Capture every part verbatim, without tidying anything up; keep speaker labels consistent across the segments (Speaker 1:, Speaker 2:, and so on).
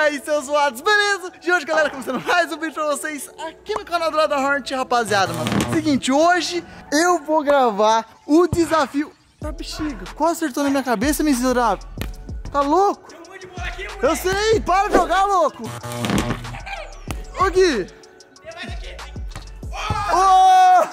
Speaker 1: aí, seus zoados, beleza? De hoje, galera, começando mais um vídeo pra vocês aqui no canal do Lado da Hornet, rapaziada, mano. Seguinte, hoje eu vou gravar o desafio da bexiga. Qual acertou na minha cabeça, miserável? Tá louco? Eu sei, para de jogar, louco. Ô, Gui. Oh!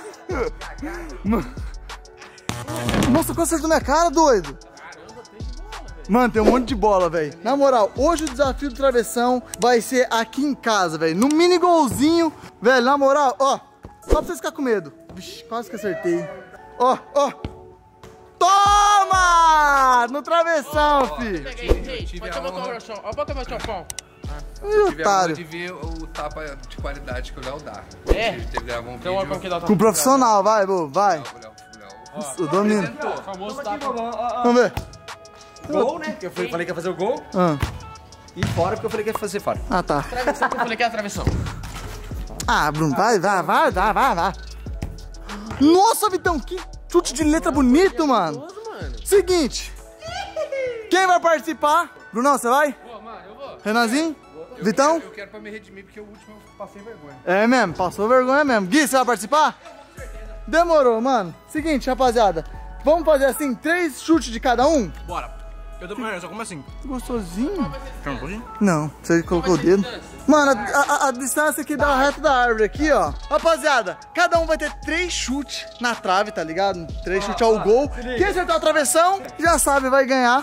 Speaker 1: Nossa, qual acertou na minha cara, doido? Mano, tem um monte de bola, velho. Na moral, hoje o desafio do travessão vai ser aqui em casa, velho. No mini golzinho, velho, na moral, ó. Só pra vocês ficarem com medo. Vixe, quase que acertei. Ó, ó. Toma! No travessão, filho.
Speaker 2: Pode chamar o travessão. Olha o Pokémon Chopão.
Speaker 1: Ih, otário.
Speaker 3: De ver o tapa de qualidade que o Léo dá.
Speaker 2: É?
Speaker 3: Teve que gravar um
Speaker 2: Então,
Speaker 3: vídeo.
Speaker 2: como que dá o tapa?
Speaker 1: Com o profissional, vai, Bo, vai. Eu domino.
Speaker 2: O famoso tapa.
Speaker 1: Vamos ver.
Speaker 4: Gol, né? Que eu falei que ia fazer o gol.
Speaker 1: Ah,
Speaker 4: E fora, porque eu falei que ia fazer fora.
Speaker 1: ah tá.
Speaker 2: Travessão que eu falei que é a travessão.
Speaker 1: Ah, Bruno, vai, vai, vai, vai, vai, vai. Nossa, Vitão, que chute de letra bonito, mano. Seguinte. Quem vai participar? Brunão, você vai?
Speaker 2: Pô, mano, eu vou.
Speaker 1: Renanzinho? Vitão?
Speaker 3: Eu quero pra me redimir porque o último eu passei vergonha.
Speaker 1: É mesmo, passou vergonha mesmo. Gui, você vai participar? Demorou, mano. Seguinte, rapaziada. Vamos fazer assim, três chutes de cada um?
Speaker 4: Bora. Eu tô comendo, só como assim?
Speaker 1: Gostosinho?
Speaker 4: Quer um pouquinho?
Speaker 1: Não, você colocou o dedo. Mano, a, a- a distância aqui da reta da árvore aqui, ó. Rapaziada, cada um vai ter três chutes na trave, tá ligado? Três chutes ao gol. Quem acertar a travessão, já sabe, vai ganhar.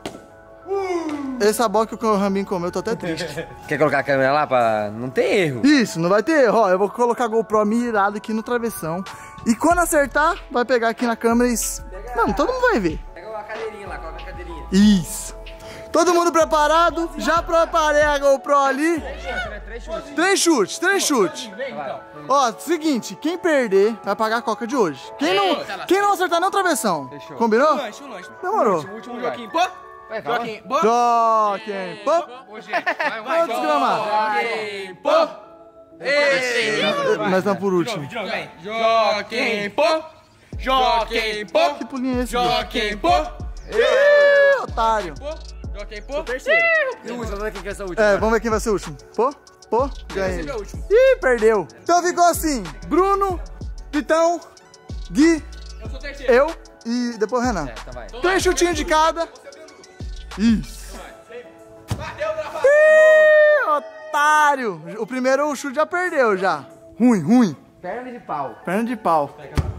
Speaker 1: Essa bola que o Rambinho comeu, eu tô até triste.
Speaker 4: Quer colocar a câmera lá pra não ter erro?
Speaker 1: Isso, não vai ter erro, ó. Eu vou colocar a GoPro mirado aqui no travessão. E quando acertar, vai pegar aqui na câmera e... Mano, todo mundo vai ver.
Speaker 4: Pega a cadeirinha lá, coloca a cadeirinha.
Speaker 1: Isso. Todo mundo preparado? Já preparei a GoPro ali. Três chutes, três chutes. Ó, seguinte, quem perder vai pagar a coca de hoje. Quem não, quem não acertar não travessão. Combinou? Demorou.
Speaker 4: Último joguinho, pô. Vai, calma.
Speaker 1: Joquem, pô.
Speaker 3: Ô, gente, vai, vai.
Speaker 1: Vamos desgramar.
Speaker 2: Pô.
Speaker 1: Nós estamos por último.
Speaker 2: Joaquim, pô. Joaquim, pô.
Speaker 1: Que pulinho é esse?
Speaker 2: Joaquim, pô.
Speaker 1: Ih, otário.
Speaker 2: Joaquim, pô.
Speaker 4: E o último, vamos ver quem quer ser o último.
Speaker 1: É, vamos ver quem vai ser o último. Pô, pô, ganhei. Ih, perdeu. Então ficou assim, Bruno, Vitão, Gui,
Speaker 2: Eu sou o terceiro.
Speaker 1: eu e depois o Renan.
Speaker 4: É, então vai.
Speaker 1: Três chutinhos de cada. Isso.
Speaker 2: Bateu, Rafa.
Speaker 1: Ih, otário. O primeiro chute já perdeu, já. Ruim, ruim.
Speaker 4: Perna de pau.
Speaker 1: Perna de pau.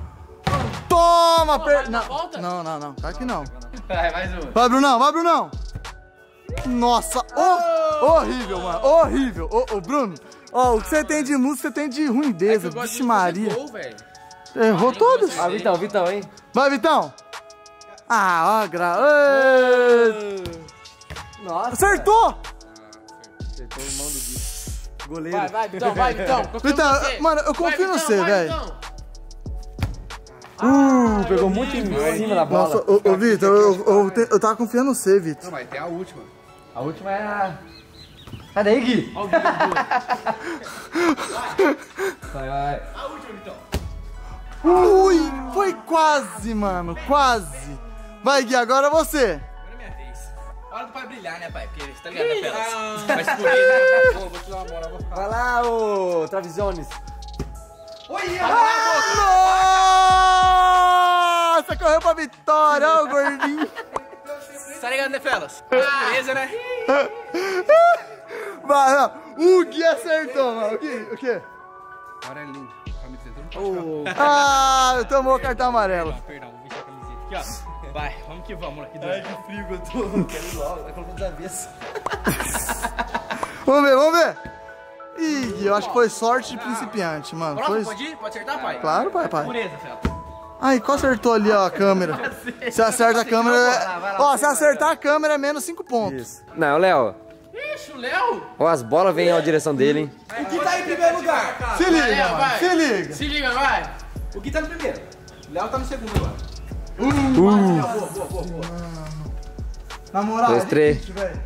Speaker 1: Toma, per...
Speaker 2: na
Speaker 1: Não,
Speaker 2: volta?
Speaker 1: não, não, não. Tá aqui não.
Speaker 4: Vai, mais um.
Speaker 1: Vai, Brunão, vai, Brunão. Nossa, oh, horrível, mano. Horrível. Ô, ô, Bruno, ó, o que você tem de música, você tem de ruindeza. Vixe Maria.
Speaker 2: Gol, velho.
Speaker 1: Errou todos.
Speaker 4: Ah, Vitão, Vitão, hein?
Speaker 1: Vai, Vitão. Ah, ó, gra... Ê,
Speaker 4: Nossa.
Speaker 1: acertou.
Speaker 4: Acertou o mão do Gui. Goleiro.
Speaker 2: Vai, vai, Vitão, vai, Vitão. Confio em
Speaker 1: Vitão,
Speaker 2: você.
Speaker 1: mano, eu confio
Speaker 2: Vai,
Speaker 1: no
Speaker 2: Vitão,
Speaker 1: você,
Speaker 2: vai,
Speaker 1: velho.
Speaker 2: Vitão.
Speaker 4: Uh, pegou muito em cima da bola.
Speaker 1: Nossa, ô, ô Vitor, eu, eu, eu, te- eu tava confiando no você, Vitor.
Speaker 3: Não, mas tem a última.
Speaker 4: A última é a... Sai daí, Gui.
Speaker 2: Ó o Gui,
Speaker 4: Vai, vai.
Speaker 1: Ui, foi quase, mano, quase. Vai, Gui, agora você.
Speaker 2: Agora é minha vez. Hora do pai brilhar, né, pai? Porque você tá ligado, né, Pelas? Mas por isso, né? Vou, vou te dar uma moral, vou ficar.
Speaker 4: Vai lá, ô Travisiones.
Speaker 1: Nossa, correu pra vitória, ó, o gordinho.
Speaker 2: Tá ligado, né, Felas? Beleza, né?
Speaker 1: Vai, ó. O Gui acertou, mano. O Gui, o quê?
Speaker 3: Amarelinho. Camiseta não pode
Speaker 1: Ah, tomou o cartão amarelo.
Speaker 2: Perdão, vou vestir a camiseta aqui, ó. Vai, vamos que vamos, moleque.
Speaker 4: Ai, que frio que eu tô. Quero ir logo, vai colocando os avessos.
Speaker 1: Vamos ver, vamos ver. Ih, Gui, eu acho que foi sorte de principiante, mano.
Speaker 2: Pronto,
Speaker 1: Foi...
Speaker 2: pode ir? Pode acertar, pai?
Speaker 1: Claro, pai, pai.
Speaker 2: Pureza, Felas.
Speaker 1: Ai, qual acertou ali, ó, a câmera? Se acerta a câmera... é- Ó, se acertar a câmera é menos cinco pontos.
Speaker 4: Isso. Não, Léo.
Speaker 2: Ixi, o Léo.
Speaker 4: Ó, as bolas vêm na direção dele, hein?
Speaker 5: O Gui tá em primeiro lugar.
Speaker 1: Se liga,
Speaker 2: Léo,
Speaker 1: mano,
Speaker 2: vai.
Speaker 1: se liga.
Speaker 2: Se liga, vai.
Speaker 5: O Gui tá no primeiro. O Léo tá no segundo agora.
Speaker 1: Uh,
Speaker 5: Boa, boa, boa, boa.
Speaker 1: na moral,
Speaker 4: Dois,
Speaker 1: é
Speaker 4: três.
Speaker 1: difícil, velho.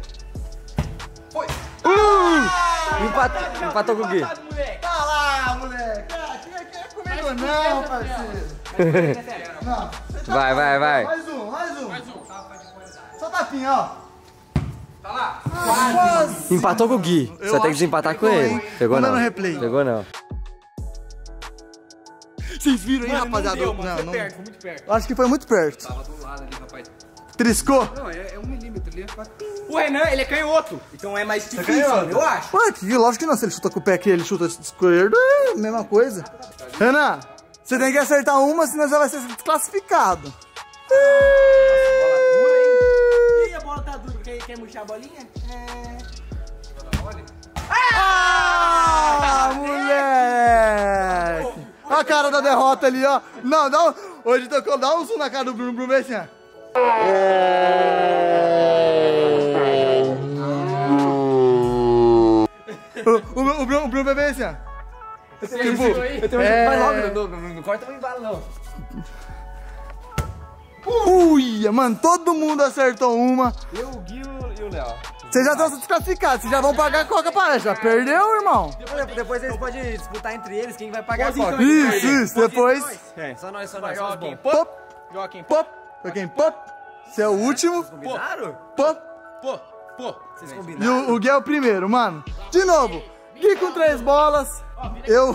Speaker 4: Empatou, empatou com o Gui.
Speaker 1: Tá lá, moleque. Ah, aqui, aqui é comigo não, parceiro. Não.
Speaker 4: Vai, vai, vai.
Speaker 1: Mais um, mais um. Mais um. Só tapinha, ó.
Speaker 2: Tá lá.
Speaker 1: Quase.
Speaker 4: Empatou com o Gui.
Speaker 1: Eu
Speaker 4: Você tem que
Speaker 1: acho
Speaker 4: desempatar
Speaker 1: que
Speaker 4: com
Speaker 1: pegou,
Speaker 4: ele.
Speaker 1: hein?
Speaker 4: Pegou
Speaker 1: Manda
Speaker 4: não.
Speaker 1: no replay.
Speaker 4: Pegou não.
Speaker 1: Vocês viram aí,
Speaker 2: Mano,
Speaker 1: rapaziada?
Speaker 2: não deu, mano.
Speaker 1: Não,
Speaker 2: Foi
Speaker 1: não.
Speaker 2: perto, foi muito perto.
Speaker 1: Acho que foi muito perto.
Speaker 3: Tava do lado ali, rapaz.
Speaker 1: Triscou?
Speaker 3: Não, é, é um milímetro ali.
Speaker 2: O Renan, ele é canhoto. Então é mais difícil,
Speaker 1: canhoto?
Speaker 2: eu acho.
Speaker 1: Ué, que, lógico que não. Se ele chuta com o pé aqui, ele chuta esquerdo, é a mesma coisa. Renan, você tem que acertar uma, senão você vai ser desclassificado.
Speaker 2: Ih, a bola tá dura. Quer, quer murchar a bolinha? É...
Speaker 1: Ah, moleque! Olha a cara da derrota ali, ó. Não, dá um... Hoje tocou, dá um zoom na cara do Bruno, Bruno, vê assim, ó. O, o, o Bruno, o Bruno vai ver assim, ó. Tipo,
Speaker 4: É... Vai logo, não, não, não corta o embalo não.
Speaker 1: ui, mano, todo mundo acertou uma.
Speaker 4: Eu, o Gui e o Léo.
Speaker 1: Vocês já estão desclassificados, vocês já vão pagar a coca pra já perdeu, irmão?
Speaker 4: Depois eles podem disputar entre eles quem vai pagar a
Speaker 2: Pode,
Speaker 4: coca.
Speaker 2: então.
Speaker 1: Isso, isso, depois.
Speaker 4: É, só nós, só nós. Só os
Speaker 2: Joaquim,
Speaker 4: bons.
Speaker 2: pô.
Speaker 1: Pop,
Speaker 2: Joaquim,
Speaker 1: pop, Joaquim, pop. Você é o último.
Speaker 4: Combinaram?
Speaker 1: Pop.
Speaker 2: pô, pô.
Speaker 4: Vocês
Speaker 1: E
Speaker 4: combinaram?
Speaker 1: o, o Gui é o primeiro, mano. De novo, Gui com três bolas. Eu.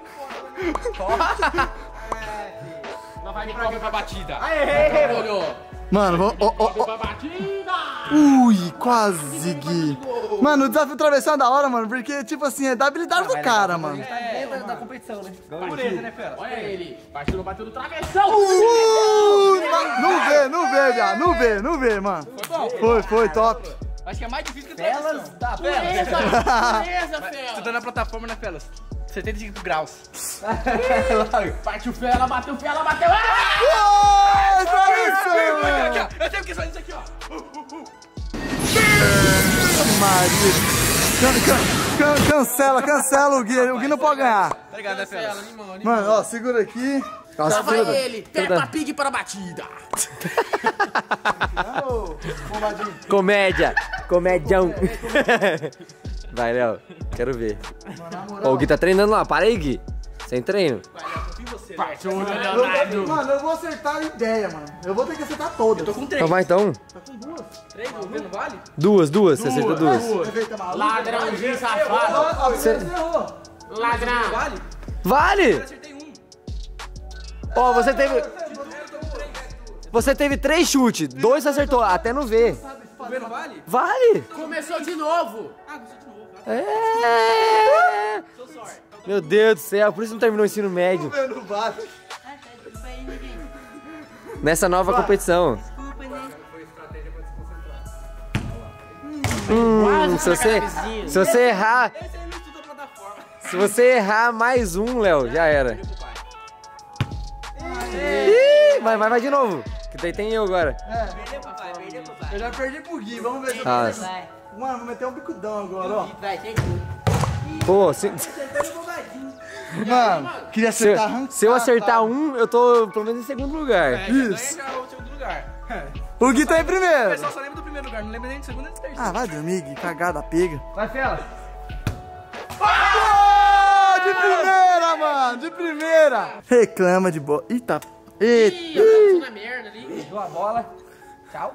Speaker 2: Não vai de prova pra batida. Aê! Olhou.
Speaker 1: Mano, vamos. Ó, ó, ó.
Speaker 2: Pra batida!
Speaker 1: Ui, quase, Gui. Mano, o desafio travessão é da hora, mano, porque, tipo assim, é da habilidade do cara, mano.
Speaker 2: É,
Speaker 4: Da, da competição, né?
Speaker 2: pureza, né, fera? Olha ele. Bateu, bateu no travessão.
Speaker 1: Uh, não vê, não vê, viado. Não vê, não vê, mano. Foi, foi, top.
Speaker 2: Acho que é mais difícil que
Speaker 4: Felas
Speaker 2: travessão.
Speaker 4: da
Speaker 2: Pureza,
Speaker 4: Felas.
Speaker 2: pureza, fera. Você tá na plataforma, né, Felas? setenta e cinco graus. Partiu Fela, bateu Fela, bateu. Ah!
Speaker 1: Uai, travessão,
Speaker 2: Aqui,
Speaker 1: mano.
Speaker 2: ó. Eu tenho que fazer isso aqui, ó.
Speaker 1: Maria. Can- can- can- cancela, cancela o Gui. O Gui não pode ganhar.
Speaker 2: Tá ligado, né, Fela? Animal, animal.
Speaker 1: Mano, ó, segura aqui. Nossa,
Speaker 2: Lá vai
Speaker 1: segura.
Speaker 2: ele. Peppa Pig para a batida.
Speaker 4: Comédia. Comédião. Vai, Léo. Quero ver. Ó, o Gui tá treinando lá. Para aí, Gui. Sem treino.
Speaker 2: Partiu o
Speaker 1: Eu-
Speaker 2: Leonardo.
Speaker 1: Mano, eu vou acertar a ideia, mano. Eu vou ter que acertar todas.
Speaker 2: Tô com três.
Speaker 4: Então vai, então.
Speaker 2: Três, não não vale?
Speaker 4: Duas, duas. Você acertou duas.
Speaker 1: Perfeita, maluco.
Speaker 2: Ladrãozinho
Speaker 1: Ó,
Speaker 2: safado.
Speaker 1: ó, você errou.
Speaker 2: Ladrão.
Speaker 5: Vale?
Speaker 4: Vale!
Speaker 5: Acertei um.
Speaker 4: Ó, você teve... Você teve três chutes. Dois você acertou. Até no V.
Speaker 5: O V não vale?
Speaker 4: Vale!
Speaker 2: Começou de novo.
Speaker 5: Ah, gostou de novo.
Speaker 4: É... Meu Deus do céu. Por isso não terminou o ensino médio.
Speaker 1: Eu não vale.
Speaker 4: Nessa nova competição. Hum, se você, se você errar,
Speaker 5: Esse aí não estuda plataforma.
Speaker 4: se você errar mais um, Léo, já era. Ih, vai, vai, vai de novo. Que daí tem eu agora.
Speaker 5: Perdeu pro pai, perdeu pro pai.
Speaker 1: Eu já perdi pro Gui. Vamos ver se eu
Speaker 4: Ah,
Speaker 1: perco. Mano, vou meter um bicudão agora, ó.
Speaker 5: Vai, tem
Speaker 4: pô, se,
Speaker 1: Mano, queria
Speaker 4: se,
Speaker 1: acertar arrancar.
Speaker 4: se eu acertar um, eu tô pelo menos em segundo lugar.
Speaker 1: Isso.
Speaker 5: já o segundo lugar.
Speaker 1: O Gui tá em
Speaker 5: O
Speaker 1: primeiro.
Speaker 5: pessoal só lembra do primeiro lugar, não lembra nem do segundo nem do terceiro.
Speaker 1: Ah, vai dormir, Gui. Cagada, pega.
Speaker 2: Vai, Fela.
Speaker 1: Ah, de primeira, mano. De primeira. Reclama de bola. Eita. Eita.
Speaker 2: Ih, eu tava na merda ali.
Speaker 5: Deu a bola. Tchau.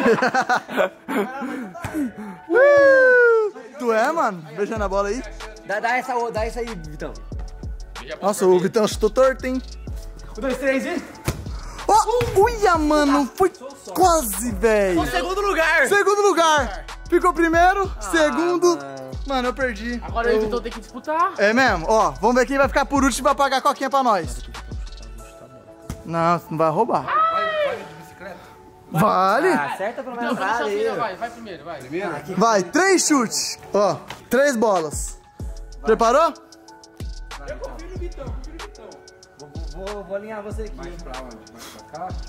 Speaker 1: Tu é, mano? Beijando a bola aí.
Speaker 4: Dá, dá, essa, dá essa aí, Vitão.
Speaker 1: Nossa, o Vitão chutou torto, hein?
Speaker 5: Um, dois, três e...
Speaker 1: Ó, uia, mano. Foi quase, velho.
Speaker 2: Segundo lugar.
Speaker 1: Segundo lugar. Ficou primeiro, segundo. Mano, eu perdi.
Speaker 2: Agora o Vitor tem que disputar.
Speaker 1: É mesmo? Ó, vamos ver quem vai ficar por último pra pagar a coquinha pra nós. Não, você não vai roubar.
Speaker 5: Vai de bicicleta.
Speaker 1: Vale?
Speaker 4: Acerta pelo
Speaker 2: Não,
Speaker 4: menos.
Speaker 2: vai,
Speaker 4: Vale.
Speaker 2: vai, vai primeiro, vai.
Speaker 3: Primeiro?
Speaker 1: Vai, três chutes. Ó, três bolas. Preparou?
Speaker 5: Eu confio no Vitão, confio no Vitão.
Speaker 4: Vou, vou alinhar você aqui.
Speaker 3: Mais pra onde? Mais pra cá?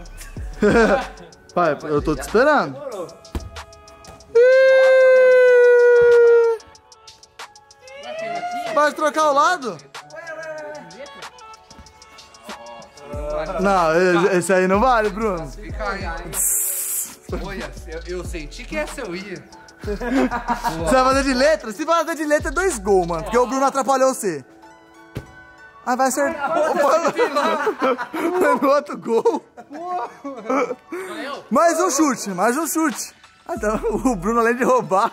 Speaker 1: Vai, eu tô te esperando.
Speaker 2: Vai, Fela, aqui.
Speaker 1: Vai trocar o lado? Não, e- esse aí não vale, Bruno.
Speaker 3: Fica aí. Olha, eu, eu senti que essa eu ia.
Speaker 1: Você vai fazer de letra? Se vai fazer de letra, é dois gols, mano. Porque o Bruno atrapalhou você. Ah, vai acertar. Opa, no outro gol.
Speaker 2: Valeu?
Speaker 1: Mais um chute, mais um chute. Ah, então, o Bruno, além de roubar...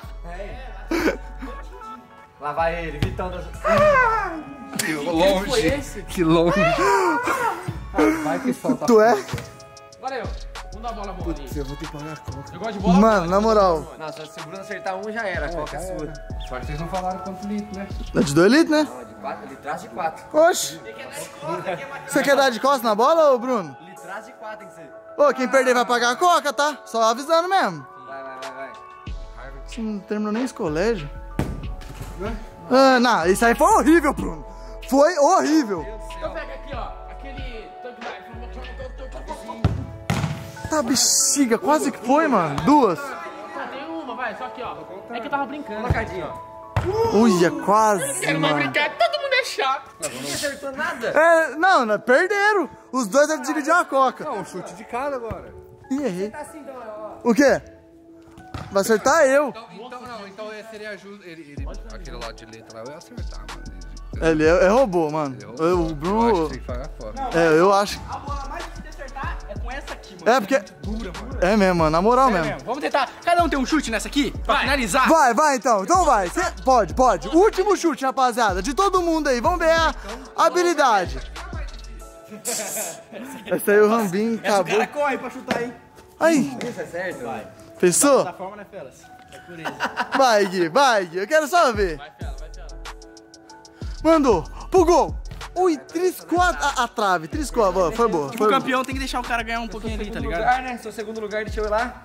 Speaker 4: Lá vai ele, Vitão das...
Speaker 3: Que longe. Que longe. Vai que solta.
Speaker 1: Tu é?
Speaker 2: Valeu. Vamos dar a bola boa ali.
Speaker 1: Eu vou ter que pagar a coca.
Speaker 2: Eu gosto de bola.
Speaker 1: Mano, na moral.
Speaker 4: Nossa, se o Bruno acertar um, já era. A coca é sua.
Speaker 3: Só que vocês não falaram quanto litro, né?
Speaker 1: É de dois litros, né?
Speaker 4: Não, de quatro, litras de quatro.
Speaker 1: Oxi. Você quer dar de costas na bola, ô Bruno?
Speaker 4: Litras de quatro tem que ser.
Speaker 1: Ô, quem perder vai pagar a coca, tá? Só avisando mesmo.
Speaker 4: Vai, vai, vai, vai.
Speaker 1: Você não terminou nem esse colégio. Ah, não, isso aí foi horrível, Bruno. Foi horrível.
Speaker 2: Então pega aqui, ó. Aquele tanque da...
Speaker 1: Tá bexiga, quase que foi, mano. Duas.
Speaker 2: Só tem uma, vai. Só aqui, ó. É que eu tava brincando.
Speaker 4: Colocadinho, ó.
Speaker 1: Uia, quase,
Speaker 2: Quero mais
Speaker 1: mano.
Speaker 2: brincar. Todo mundo é chato.
Speaker 4: Ninguém acertou nada.
Speaker 1: É, não, não, perderam. Os dois devem dividir uma coca.
Speaker 3: Não, um chute de cada agora.
Speaker 1: Ih, errei.
Speaker 4: Tá assim, então, ó.
Speaker 1: O quê? Vai acertar eu.
Speaker 3: Então, então não, então seria justo. Ele, ele, aquele lado de letra lá eu ia acertar, mano.
Speaker 1: Ele é, é robô, mano.
Speaker 3: Eu,
Speaker 1: O
Speaker 3: eu acho
Speaker 1: Bruno.
Speaker 3: que tem que pagar fora.
Speaker 1: É, eu acho.
Speaker 2: A bola mais difícil de acertar é com essa aqui, mano.
Speaker 1: É porque. É mesmo, mano, na moral mesmo.
Speaker 2: Vamos tentar. Cada um tem um chute nessa aqui? Pra finalizar.
Speaker 1: Vai, vai então, então vai. Cê, pode, pode. Último chute, rapaziada. De todo mundo aí. Vamos ver a habilidade. Essa aí o Rambinho acabou.
Speaker 2: Cara, corre pra chutar, hein?
Speaker 1: Aí,
Speaker 4: Isso é certo? Vai.
Speaker 1: pensou?
Speaker 2: Da forma, né, Felas? É pureza.
Speaker 1: Vai, Gui, vai, Gui. Eu quero só ver.
Speaker 2: Vai, Fela, vai, Fela.
Speaker 1: Mandou. Pro gol. Ui, triscou a, a, a trave. Triscou a bola. Foi boa.
Speaker 2: O
Speaker 1: Foi boa.
Speaker 2: campeão tem que deixar o cara ganhar um pouquinho ali, tá
Speaker 4: Segundo
Speaker 2: ligado?
Speaker 4: lugar, né? Seu segundo lugar, deixa eu ir lá.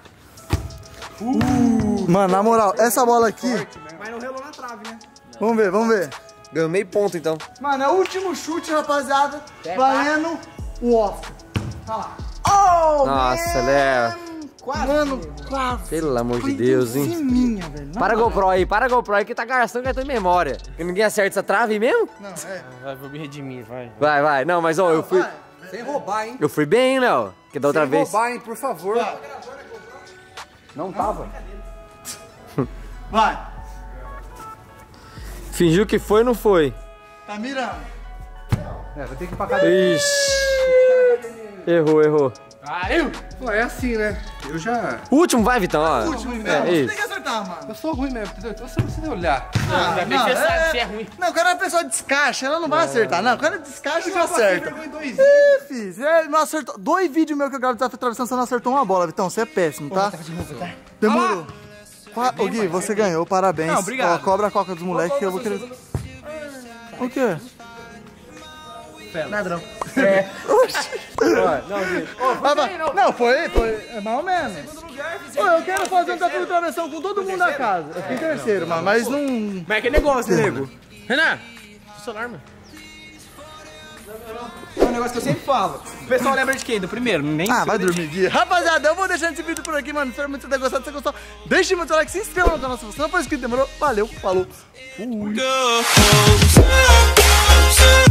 Speaker 1: Mano, na moral, essa bola aqui.
Speaker 2: Mas não relou na trave, né?
Speaker 1: Vamos ver, vamos ver.
Speaker 4: Ganhou meio ponto, então.
Speaker 1: Mano, é o último chute, rapaziada. Valendo o Oscar. Tá lá. Oh,
Speaker 4: Nossa,
Speaker 1: man.
Speaker 4: Léo.
Speaker 1: Quase. Mano, quase.
Speaker 4: Pelo amor de
Speaker 1: Foi
Speaker 4: Deus, hein?
Speaker 1: minha, velho. Na
Speaker 4: Para a
Speaker 1: moral.
Speaker 4: GoPro aí, para a GoPro aí que tá gastando cartão de memória. Que ninguém acerta essa trave mesmo?
Speaker 1: Não, é.
Speaker 2: Vai, vou me redimir, vai.
Speaker 4: Vai, vai. Não, mas ó, eu fui.
Speaker 1: Vai.
Speaker 3: Sem roubar, hein?
Speaker 4: Eu fui bem, hein, Léo? Que da outra
Speaker 3: Sem
Speaker 4: vez.
Speaker 3: roubar, hein, por favor. Não tava.
Speaker 1: Vai.
Speaker 4: Fingiu que foi ou não foi?
Speaker 1: Tá mirando.
Speaker 3: É, vai ter que ir pra casa.
Speaker 4: Ixi. Errou, errou.
Speaker 2: Valeu!
Speaker 3: Pô, é assim, né? Eu já.
Speaker 4: O último, vai, Vitão, ó.
Speaker 1: Último, então.
Speaker 4: É,
Speaker 1: Você
Speaker 4: isso.
Speaker 1: tem que acertar, mano.
Speaker 3: Eu sou ruim mesmo, entendeu? Então você precisa olhar.
Speaker 1: Ah,
Speaker 2: já bem pensado, se é ruim.
Speaker 1: Não, quando a pessoa descaixa, ela não vai acertar. Não, quando descaixa, não acerta.
Speaker 3: Em dois
Speaker 1: Ih, filho, você não acertou. Dois vídeos meus que eu gravo de desafio travessão, você não acertou uma bola, Vitão. Você é péssimo, tá? Demorou. Qua- Ô, Gui, você ganhou, parabéns.
Speaker 2: Não, obrigado.
Speaker 1: Ó, cobra a coca dos moleques que eu vou querer. O quê?
Speaker 2: Ladrão.
Speaker 4: Não, Gui.
Speaker 1: Ah, vai- não, foi, foi. É mais ou menos. Ô, eu quero fazer um desafio de travessão com todo mundo da casa. Eu fiquei em terceiro, mano, mas não.
Speaker 2: Mas é que negócio, né, nego? Renan, o celular, mano. É um negócio que eu sempre falo. O pessoal lembra de quem? Do primeiro? Nem
Speaker 1: Ah, vai dormir, Gui. Rapaziada, eu vou deixando esse vídeo por aqui, mano. Espero muito que você tenha gostado. Se você gostou, deixe muito like, se inscreva no canal se você não for inscrito. Demorou? Valeu, falou. Fui.
Speaker 6: Go home.